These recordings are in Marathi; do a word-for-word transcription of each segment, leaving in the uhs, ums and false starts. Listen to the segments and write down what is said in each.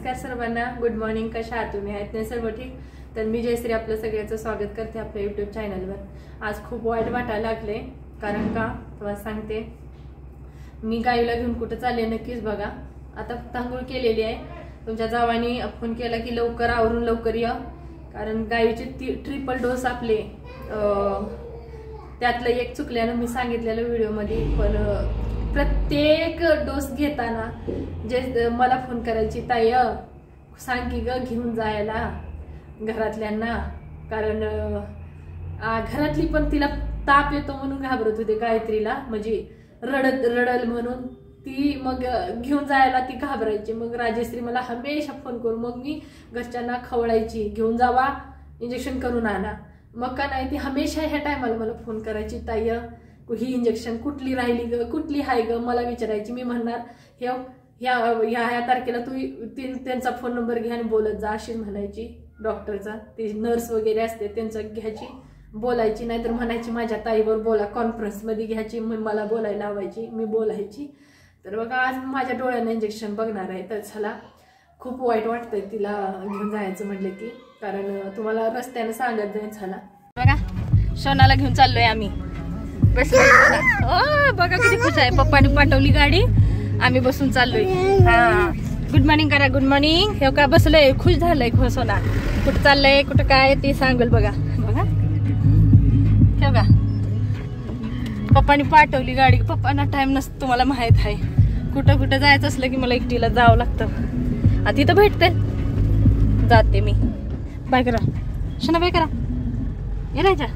नमस्कार सर्वांना, गुड मॉर्निंग. कशा आहात तुम्ही? आहेत ना सर्व ठीक? तर मी जयश्री आपलं सगळ्यांचं स्वागत करते आपल्या यूट्यूब चॅनलवर. आज खूप वाईट वाटायला लागले, कारण का तुम्हाला सांगते, मी गाईला घेऊन कुठं चालले नक्कीच बघा. आता तांदूळ केलेली आहे. तुमच्या जावानी फोन केला की लवकर आवरून लवकर या, कारण गाईचे ट्रिपल डोस आपले त्यातलं एक चुकल्यानं मी सांगितलेलं व्हिडिओमध्ये. पण प्रत्येक डोस घेताना जे मला फोन करायची, ताई सांग की ग घेऊन जायला घरातल्यांना, कारण घरातली पण तिला ताप येतो म्हणून घाबरत होते गायत्रीला, म्हणजे रडत रडल म्हणून ती मग घेऊन जायला ती घाबरायची. मग राजेश्री मला हमेशा फोन करून मग मी घरच्यांना खवळायची, घेऊन जावा इंजेक्शन करून आणा. मग का नाही ती हमेशा ह्या टायमाला मला फोन करायची, ताई ही इंजेक्शन कुठली राहिली ग, कुठली हाय ग, मला विचारायची. मी म्हणणार ह्या ह्या ह्या तारखेला तू त्यांचा फोन नंबर घ्या आणि बोलत जा अशी म्हणायची. डॉक्टरचा ते नर्स वगैरे असते त्यांचा घ्यायची, बोलायची. नाहीतर म्हणायची माझ्या ताईवर बोला, कॉन्फरन्समध्ये घ्यायची, मला बोलायला लावायची, मी बोलायची. तर बघा आज माझ्या डोळ्यानं इंजेक्शन बघणार आहे. तर चला, खूप वाईट वाटतंय तिला घेऊन जायचं म्हटलं की, कारण तुम्हाला रस्त्यानं सांगत नाही. चला बघा, सोनाला घेऊन चाललोय आम्ही. बस बघा किती खुश आहे, पप्पानी पाठवली गाडी, आम्ही बसून चाललोय. हा, गुड मॉर्निंग करा, गुड मॉर्निंग. हे का बसलंय, खुश झालंय सोना. कुठं चाललंय कुठं काय ते सांगल बघा. बघा हे बघा, पप्पानी पाठवली गाडी. पप्पांना टाइम नसतो, तुम्हाला माहित आहे. कुठं कुठं जायचं असलं की मला एकटीला जावं लागतं. आता तिथं भेटते, जाते मी. बाय करा शना, बाय करा. ये राजा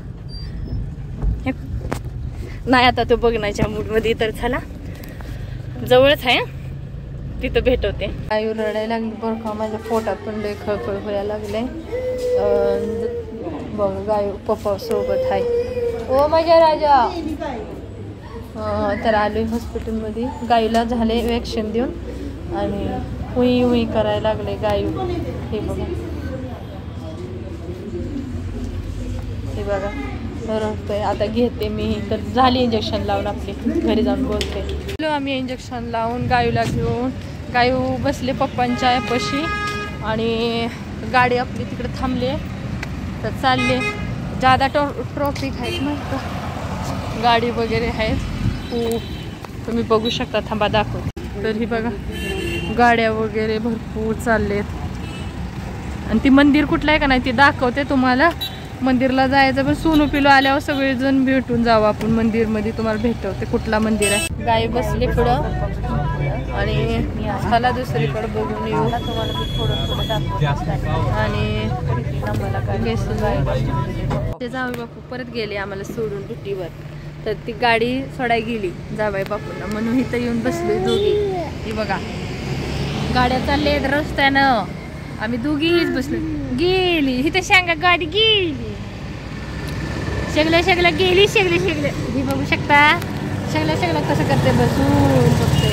नाही आता तो बघण्याच्या मूड मध्ये. तर चला, जवळच आहे, तिथं भेटवते. आयु रडायला लागली बरं का, माझ्या पोटात पण लय खळखळ व्हायला लागले. बघ गाय पप्पा सोबत आहे. ओ माझ्या राजा. तर आलोय हॉस्पिटलमध्ये. गायीला झाले वॅक्सिन देऊन आणि हुई हुई करायला लागले गायू. हे बघा, हे बघा रडतोय. आता घेते मी. तर झाली इंजेक्शन लावून आपली, घरी जाऊन बोलते. आम्ही इंजेक्शन लावून गायूला घेऊन, गायू बसले पप्पांच्या पशी आणि गाडी आपली तिकडे थांबले. तर चालले. जादा टॉ ट्रॉफिक आहेत मस्त, गाडी वगैरे आहेत खूप, तुम्ही बघू शकता. थांबा दाखव. तर ही बघा गाड्या वगैरे भरपूर चाललेत. आणि ती मंदिर कुठलं आहे का नाही ते दाखवते तुम्हाला. मंदिरला जायचं, पण सोनू पिलो आल्यावर सगळेजण भेटून जावं आपण मंदिरमध्ये. तुम्हाला भेटवते कुठला मंदिर आहे. गाय बसले पुढं आणि चला दुसरीकडे बघून येऊ. तुम्हाला मी थोडं थोडं दाखवते. आणि आम्हाला काय गेस्ट ते जावई बापू परत गेले आम्हाला सोडून ड्युटीवर. तर ती गाडी सोडाय गेली जावई बापूंना, म्हणून इथं येऊन बसलोय दोघी. ही बघा गाड्या चाललेत रस्त्यानं, आम्ही दोघीच बसलो. गेली इथं शेंगा गाडी गेली, शेगल्या शेगल्या गेली, शेगले शेगले. ही बघू शकता शेगल्या शेगल्या कसं करते, बसून बघते.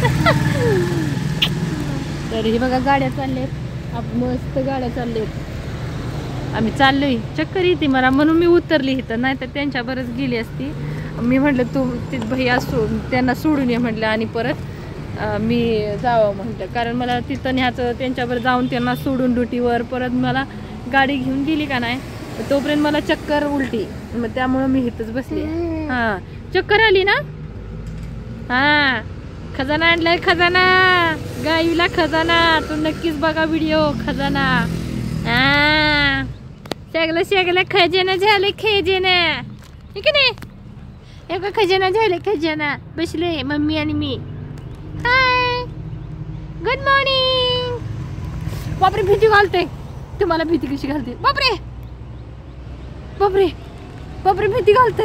तर ही बघा गाड्या चाललेत, मस्त गाड्या चाललेत. आम्ही चाललोय, चक्कर येते मला म्हणून मी उतरली इथं, नाही तर त्यांच्या बरंच गेली असती. मी म्हटलं तू ते भैया सोड, त्यांना सोडून ये म्हटलं आणि परत मी जावं म्हटलं, कारण मला तिथं न्यायचं. त्यांच्यावर जाऊन त्यांना सोडून ड्युटीवर परत मला गाडी घेऊन गेली का नाही, तोपर्यंत मला चक्कर उलटी. मग त्यामुळं मी इथंच बसली. हां, चक्कर आली ना. हां, खजाना आणलाय, खजाना गाईला खजाना. तू नक्कीच बघा व्हिडिओ खजाना. हां, शेगलं शेगलं खजाना झाले, खजाना ठीक आहे नाही. हे का खजाना झाले, खजाना. बसले मम्मी आणि मी. हाय, गुड मॉर्निंग. बापरे भीती घालते, तुम्हाला भीती कशी घालते? बापरे बापरे बापरे भीती घालते.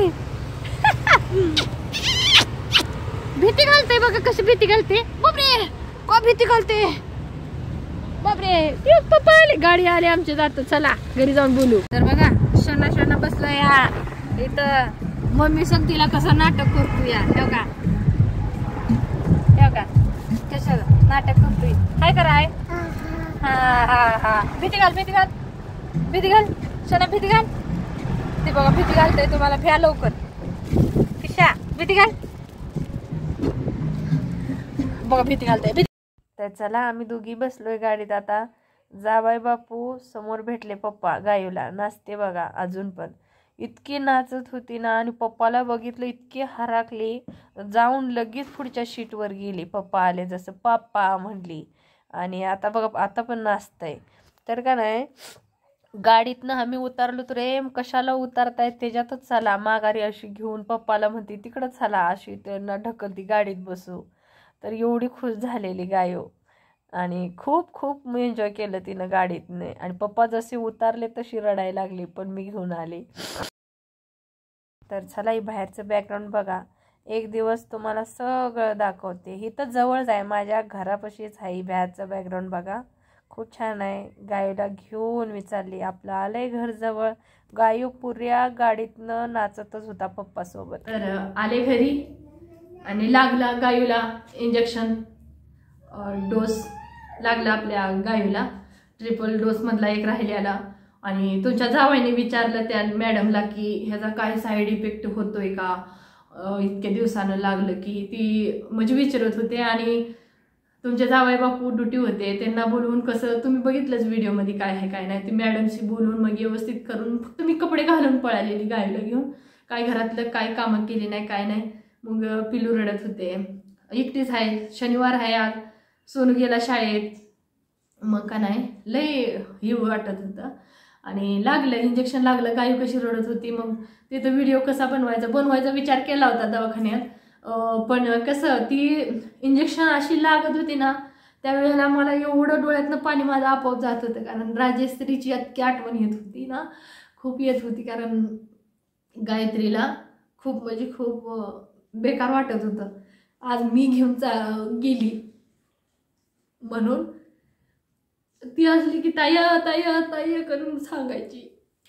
भीती घालते बघा, कशी भीती घालते. बापरे का भीती घालते. बापरे पप्पा आले, गाडी आली आमच्या. जातो चला घरी जाऊन बोलू. तर बघा शना शना बसला या इथं. मम्मी सांग तिला कसं नाटक करतो या. ठेव का ठेव का कसं नाटक करतोय. काय कराय. हा हा हा भीती घाल, भीती घाल, भीती घाल शना, भीती घाल. ते बघा भीती घालतंय तुम्हाला. भ्या लवकर किशा, भीती घाल. बघा भीती घालतंय. तर चला आम्ही दोघी बसलोय गाडीत आता. जावाई बापू समोर भेटले पप्पा गायूला. नाचते बघा अजून पण. इतकी नाचत होती ना आणि पप्पाला बघितलं इतकी हराकली. जाऊन लगेच पुढच्या शीटवर गेली. पप्पा आले जसं पप्पा म्हणली. आणि आता बघा आता पण नाचतंय. तर का नाही गाडीतनं आम्ही उतरलो तर रे कशाला उतरताय त्याच्यातच चला माघारी अशी घेऊन पप्पाला म्हणते तिकडं चला अशी त्यांना ढकलती गाडीत बसू. तर एवढी खुश झालेली गायो. आणि खूप खूप एन्जॉय केलं तिनं गाडीतनं. आणि पप्पा जसे उतारले तशी रडायला लागली पण मी घेऊन आले. तर चला ही बाहेरचं बॅकग्राऊंड बघा. एक दिवस तुम्हाला सगळं दाखवते. ही तर जवळच आहे माझ्या घरापाशीच आहे. ही बाहेरचं बॅकग्राऊंड बघा खूप छान आहे. गायूला घेऊन विचारली आपलं आलंय घर जवळ. गायू पुऱ्या गाडीतनं नाचतच होता पप्पासोबत. तर आले घरी आणि लागला गायूला इंजेक्शन डोस लागला आपल्या गायूला. ट्रिपल डोस मधला एक राहिलेला. आणि तुमच्या जावाईने विचारलं त्या मॅडमला की ह्याचा काय साईड इफेक्ट होतोय का इतक्या दिवसानं लागलं की. ती म्हणजे विचारत होते. आणि तुमचे जावाई बापू ड्युटी होते त्यांना बोलवून कसं तुम्ही बघितलंच व्हिडिओमध्ये काय आहे काय नाही. ती मॅडमशी बोलून मग व्यवस्थित करून फक्त मी कपडे घालून पळालेली गायला घेऊन. काय घरातलं काय कामं केली नाही काय नाही. मग पिलू रडत होते. एकटीच आहे शनिवार आहे आज. सोनू गेला शाळेत. मग का नाही लय हे वाटत होतं. आणि लागलं इंजेक्शन लागलं गायू कशी रडत होती. मग तिथं व्हिडिओ कसा बनवायचा बनवायचा विचार केला होता दवाखान्यात. पण कसं ती इंजेक्शन अशी लागत होती ना त्यावेळेला मला एवढं डोळ्यातनं पाणी माझं आपोआप जात होतं. कारण राजेश्रीची इतकी आठवण येत होती ना खूप येत होती. कारण गायत्रीला खूप म्हणजे खूप बेकार वाटत होतं. आज मी घेऊन चा गेली म्हणून ती असली की ताई ताई ताई करून सांगायची.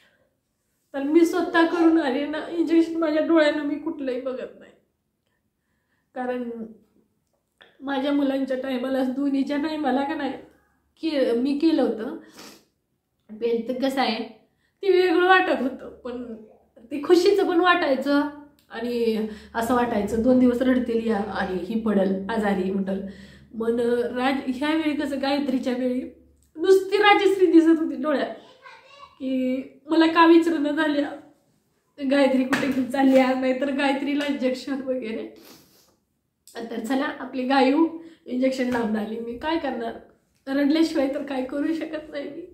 तर मी स्वतः करून आले ना इंजेक्शन. माझ्या डोळ्यानं मी कुठलंही बघत नाही. कारण माझ्या मुलांच्या टायमाला दोन्हीच्या टायमाला का नाही की मी केलं होतं. तर कसं आहे ते वेगळं वाटत होतं पण ते खुशीचं पण वाटायचं. आणि असं वाटायचं दोन दिवस रडतेली आणि ही पडल आजारी उठल. मन राज ह्या वेळी कसं गायत्रीच्या वेळी नुसती राजश्री दिसत होती डोळ्यात की मला का विचारणं झाल्या गायत्री कुठे घेऊन चालली आज. नाही तर गायत्रीला इंजेक्शन वगैरे. तर चला आपली गायू इंजेक्शन लावून आली. मी काय करणार रडल्याशिवाय तर काय करू शकत नाही मी.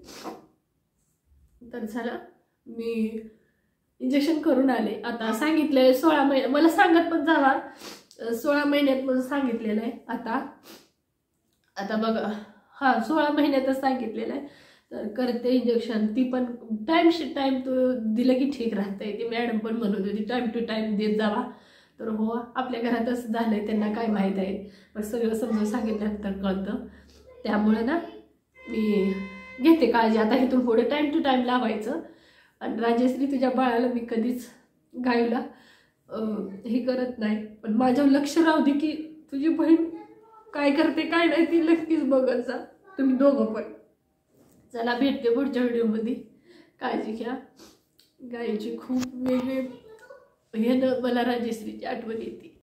तर चला मी इंजेक्शन करून आले. आता सांगितलंय सोळा महिने मला सांगत पण जावा सोळा महिन्यात म्हणून सांगितलेलं आहे. आता आता बघा हा सोळा महिन्यातच सांगितलेलं आहे. तर करते इंजेक्शन. ती पण टाइम टाइम तो दिलं की ठीक राहतंय. ती मॅडम पण म्हणत होती टाइम टू टाइम देत जावा. तर हो आपल्या घरातच झालंय त्यांना काय माहीत आहे. पण सगळं समजून सांगितल्यानंतर कळतं. त्यामुळे ना मी घेते काळजी. आता इथून पुढे टाइम टू टाइम लावायचं. आणि राजेश्री तुझ्या बाळाला मी कधीच गायला हे करत नाही. पण माझ्यावर लक्ष राहू दे की तुझी बहीण काय करते काय नाही ती नक्कीच बघत जा तुम्ही दोघं पण. चला भेटते पुढच्या व्हिडिओमध्ये. काळजी घ्या. गायची खूप वेगळे हे न मला राजेश्रीची आठवण येते.